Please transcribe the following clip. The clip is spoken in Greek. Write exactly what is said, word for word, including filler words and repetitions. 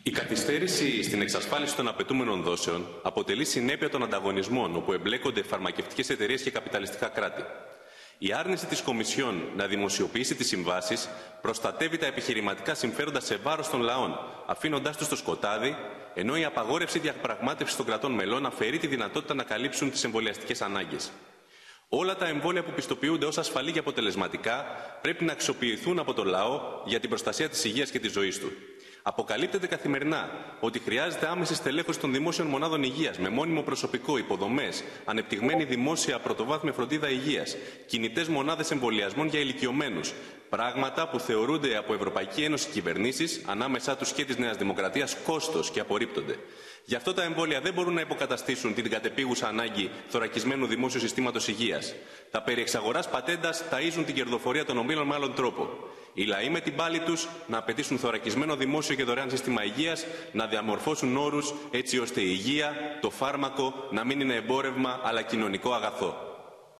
Η καθυστέρηση στην εξασφάλιση των απαιτούμενων δόσεων αποτελεί συνέπεια των ανταγωνισμών όπου εμπλέκονται φαρμακευτικές εταιρείες και καπιταλιστικά κράτη. Η άρνηση της Κομισιόν να δημοσιοποιήσει τις συμβάσεις προστατεύει τα επιχειρηματικά συμφέροντα σε βάρος των λαών, αφήνοντάς τους στο σκοτάδι, ενώ η απαγόρευση διαπραγμάτευσης των κρατών μελών αφαιρεί τη δυνατότητα να καλύψουν τις εμβολιαστικές ανάγκες. Όλα τα εμβόλια που πιστοποιούνται ως ασφαλή και αποτελεσματικά πρέπει να αξιοποιηθούν από το λαό για την προστασία της υγείας και της ζωής του. Αποκαλύπτεται καθημερινά ότι χρειάζεται άμεση στελέχωση των δημόσιων μονάδων υγείας με μόνιμο προσωπικό, υποδομές, ανεπτυγμένη δημόσια πρωτοβάθμια φροντίδα υγείας, κινητές μονάδες εμβολιασμών για ηλικιωμένους. Πράγματα που θεωρούνται από Ευρωπαϊκή Ένωση κυβερνήσεις, ανάμεσά τους και της Νέας Δημοκρατίας, κόστος και απορρίπτονται. Γι' αυτό τα εμβόλια δεν μπορούν να υποκαταστήσουν την κατεπίγουσα ανάγκη θωρακισμένου δημόσιου συστήματος υγείας. Τα περί εξαγοράς πατέντας ταΐζουν την κερδοφορία των ομίλων με άλλον τρόπο. Οι λαοί με την πάλη τους να απαιτήσουν θωρακισμένο δημόσιο και δωρεάν σύστημα υγείας, να διαμορφώσουν όρους έτσι ώστε η υγεία, το φάρμακο να μην είναι εμπόρευμα αλλά κοινωνικό αγαθό.